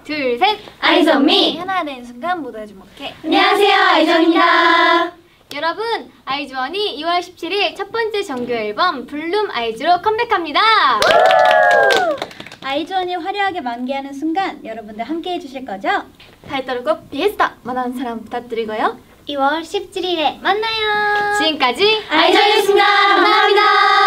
둘, 셋! 아이즈원미! 하나 되는 순간 모두가 주목해. 안녕하세요, 아이즈원입니다. 여러분, 아이즈원이 2월 17일 첫 번째 정규 앨범 블룸 아이즈로 컴백합니다. 아이즈원이 화려하게 만개하는 순간 여러분들 함께 해주실 거죠? 타이틀곡 비에스타 많은 사랑 부탁드리고요. 2월 17일에 만나요. 지금까지 아이즈원이었습니다. 감사합니다.